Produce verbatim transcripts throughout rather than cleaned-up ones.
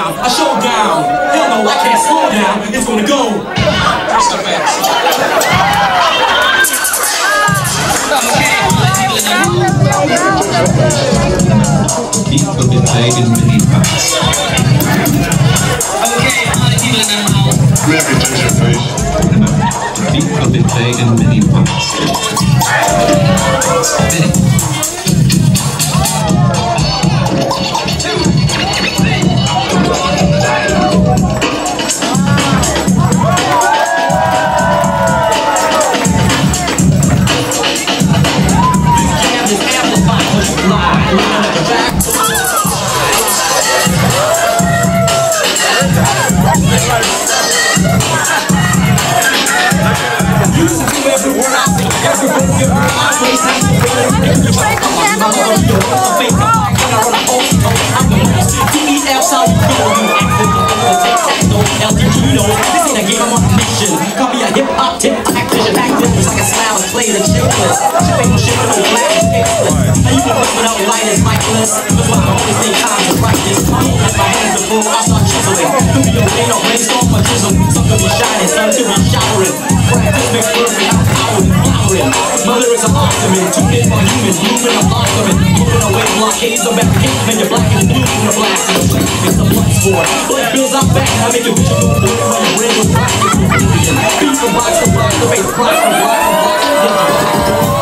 down, a showdown. Hell no, I can't slow down. It's gonna go. That's the facts. People have been played in many parts. Okay, how many people in the house? Reputation, please. People have been played in many parts. Many. Call me a hip-hop tip, tactician, activist, like a smile is played and shapeless. Shit ain't no shit, but no black is faceless. Now you can work without light as Michaelis. That's why I always take time to write this. As my hands are full, I start chiseling. Could be okay, no brainstorm or chisel. Some could be shining, some could be showering. Practice makes perfect, I'm powering, flowering. My lyrics are awesome, and too big for humans. Moving, I'm blossoming. Moving away blockades, I'm back to case, man, you're black and blue, and the blast in the place. It's the blood sport. Blood bills out back, I make a vision move forward when your brain was practice. Beat the box, the box, the base, price, the block, the box, the box.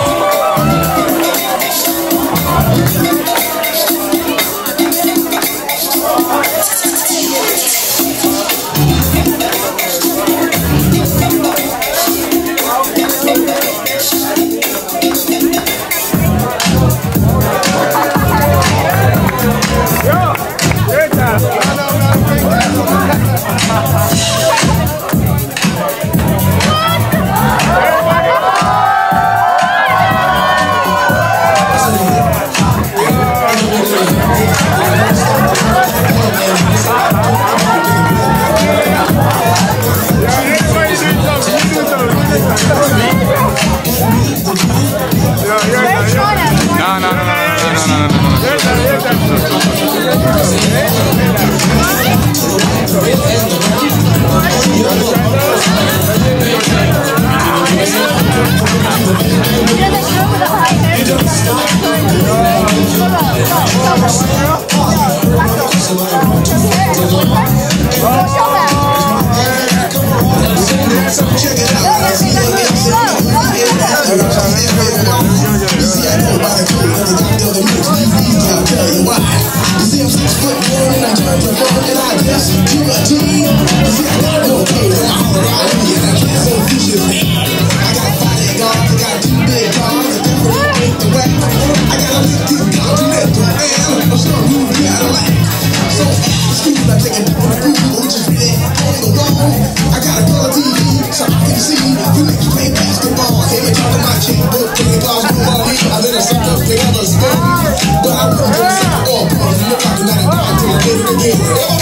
G W T, see I got no case and I'm all around me and I can't so future man. I got bodyguards, I got two big cars, I definitely break the whack. I got a big deep continental man, I'm sure who we got a lack. So after school I take a dip on the food, which is really on the wall. I got a color T V, so I can see you niggas play basketball. Hear me talking my checkbook, playing balls, move on me. I let a sucker pick up a spoon, but I wouldn't go sucker all boys. You look like a night and until I did it again.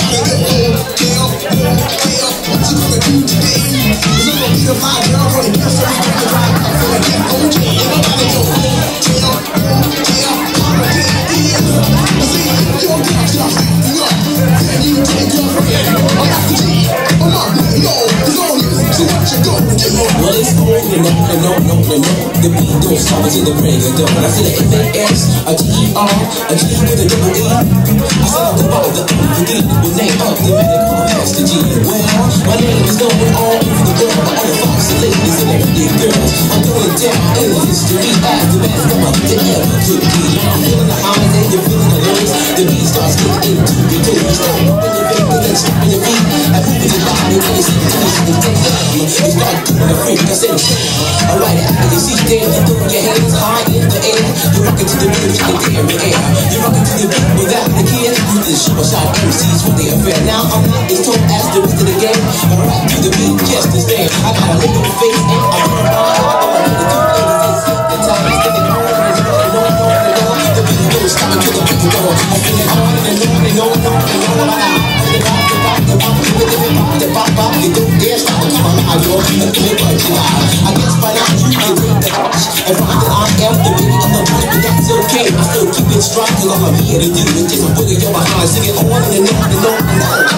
Well, it's cool, you know, no, no, no, no, no. The beat don't stop until the break of dawn. I see the F A S, a G E R, a G with a double E. I said out the bottle, the E, the D, the name of the man that called Master G. Well, my name is going all over the world. All the fox and ladies and everyday girls. I'm going down in history as the best come up that ever could be. I'm feeling the highs and you're feeling the lows. The beat starts getting into your toes. You start moving your feet, then stopping your feet. I move your body when you see the twist and take that. You start doing a freak, I said alright, after you see there, you throw your hands high in the air. You're rocking to the rhythm, you can tear your air. You're rocking to the beat without a care. You just show a shot M Cs when they affair. Now I'm not as tall as the rest of the game, but I rock to the beat just as damn. I got a look on the face and I'm on my I'm on the two ladies and the time is getting on and it's going on and on and on. The beat goes stop until the beat go. I feel it on and on and on and on and on. The pop, the pop, the pop, the pop, the pop, pop, you don't dare stop it, come on, I go, you know, you know, you I guess by now you can take the cash and find that I am the baby of the bunch, but that's okay, I still keep it strong, cause all I'm here to do is just a bully your behind, sing it on and on and on and on.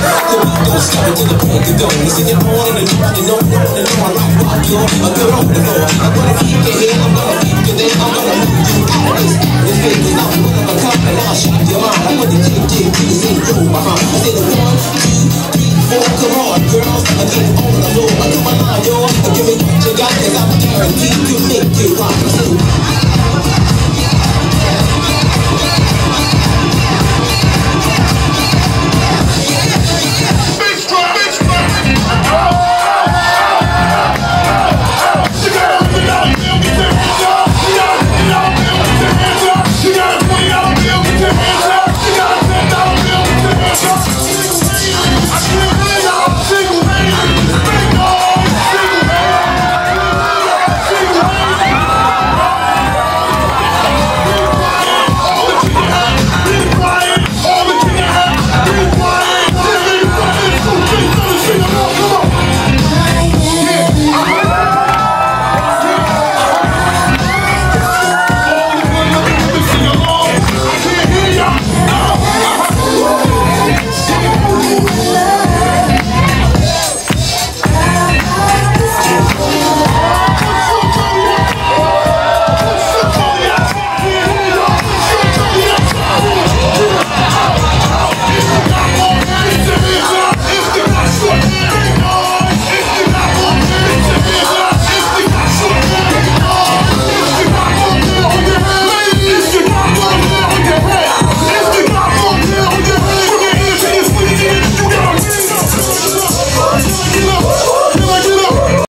gonna stop it till the break of dawn. Listen, you're on and on and on and on and on. Rock, rock, you're a good on the floor. I'm gonna keep you here, I'm gonna keep you there. I'm gonna move you out of this atmosphere. Cause I'm one of a kind and I'll shock your mind. I'm gonna dig, dig, dig, dig through my heart. I said,